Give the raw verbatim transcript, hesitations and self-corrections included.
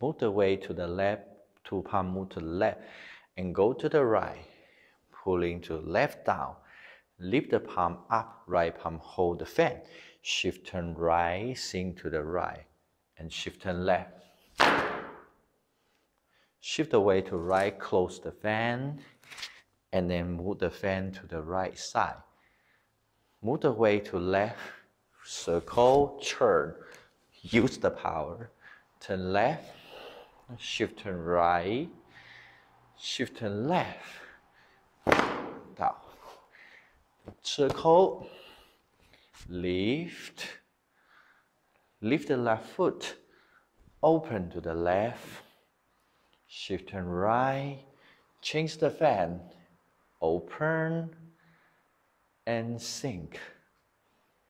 Move the weight to the left, two palm move to the left, and go to the right. Pulling to left down. Lift the palm up, right palm hold the fan. Shift turn right, sink to the right, and shift turn left. Shift the weight to right, close the fan, and then move the fan to the right side. Move the weight to left, circle, turn. Use the power. Turn left, shift turn right, shift turn left. Down. Circle, lift, lift the left foot, open to the left, shift turn right, change the fan, open and sink.